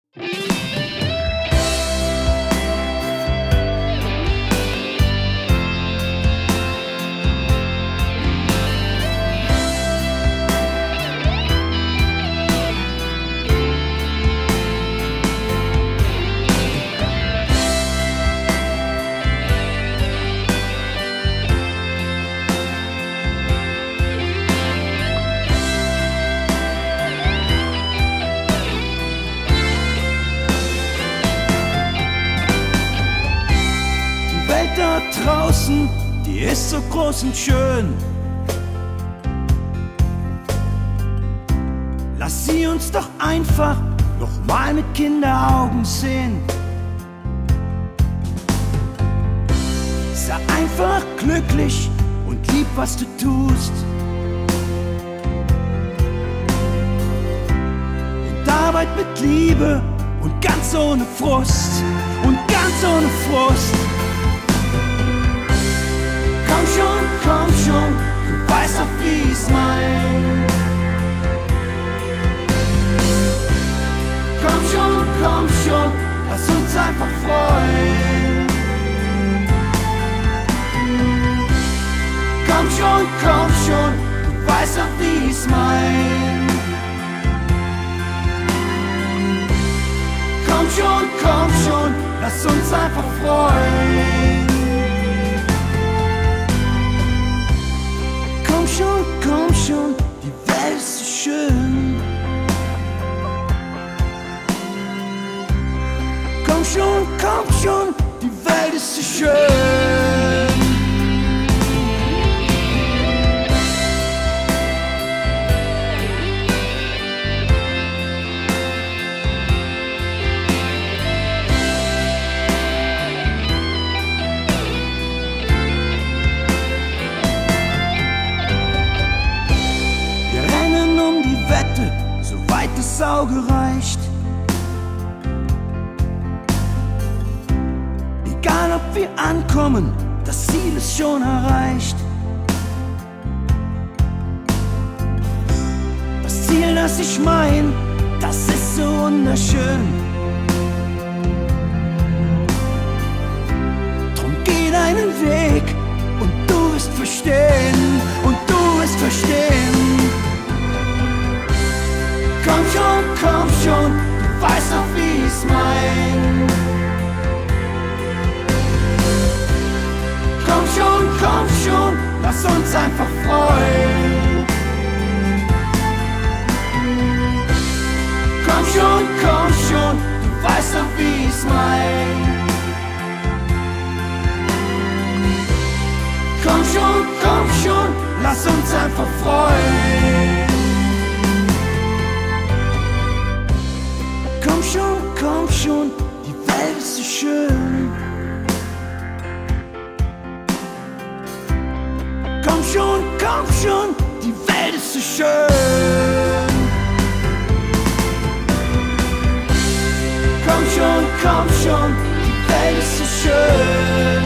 Da draußen, die ist so groß und schön. Lass sie uns doch einfach noch mal mit Kinderaugen sehen. Sei einfach glücklich und lieb, was du tust. Und arbeit mit Liebe und ganz ohne Frust. Und ganz ohne Frust. Komm schon, du weißt doch, wie ich's mein. Komm schon, lass uns einfach freuen. Komm schon, du weißt doch, wie ich's mein. Komm schon, lass uns einfach freuen. Komm schon, die Welt ist so schön. Komm schon, die Welt ist so schön. Soweit das Auge reicht. Egal ob wir ankommen, das Ziel ist schon erreicht. Das Ziel, das ich mein, das ist so wunderschön. Drum geh deinen Weg und du wirst verstehen. Und du wirst verstehen. Komm schon, du weißt doch, wie ich's mein. Komm schon, lass uns einfach freuen. Komm schon, du weißt doch, wie ich's mein. Komm schon, lass uns einfach freuen. Komm schon, die Welt ist so schön. Komm schon, die Welt ist so schön. Komm schon, die Welt ist so schön.